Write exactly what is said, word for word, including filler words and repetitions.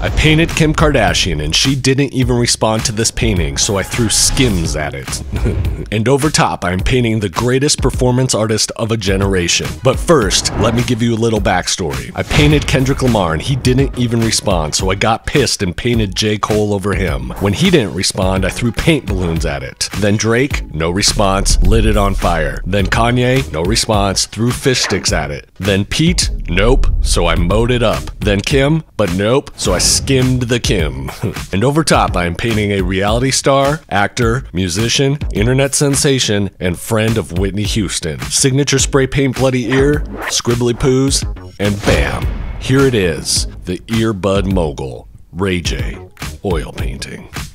I painted Kim Kardashian and she didn't even respond to this painting, so I threw Skims at it. And over top, I'm painting the greatest performance artist of a generation. But first, let me give you a little backstory. I painted Kendrick Lamar and he didn't even respond, so I got pissed and painted J. Cole over him. When he didn't respond, I threw paint balloons at it. Then Drake, no response, lit it on fire. Then Kanye, no response, threw fish sticks at it. Then Pete, nope, so I mowed it up. Then Kim, but nope, so I skimmed the Kim. And over top, I am painting a reality star, actor, musician, internet sensation, and friend of Whitney Houston. Signature spray paint bloody ear, scribbly poos, and bam, here it is, the earbud mogul, Ray J, oil painting.